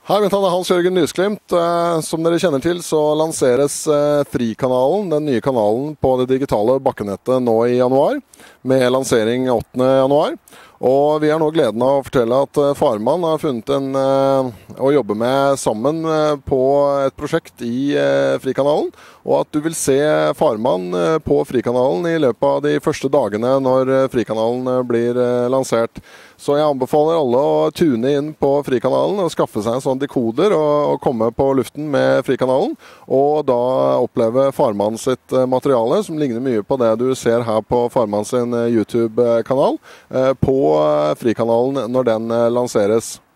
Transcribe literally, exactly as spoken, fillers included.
Hei, mitt navn er Hans-Jørgen Nysglimt. Som dere kjenner til så lanseres Frikanalen, den nye kanalen på det digitale bakkenettet nå i januar, med lansering åttende januar. Og vi har nå gleden av å fortelle at Farman har funnet en å jobbe med sammen på et prosjekt i Frikanalen, og at du vil se Farman på Frikanalen i løpet av de første dagene når Frikanalen blir lansert. Så jeg anbefaler alle å tune inn på Frikanalen og skaffe seg en sånn dekoder og, og komme på luften med Frikanalen, og da oppleve Farman sitt materiale, som ligner mye på det du ser her på Farman sin YouTube-kanal, på Frikanalen når den lanseres.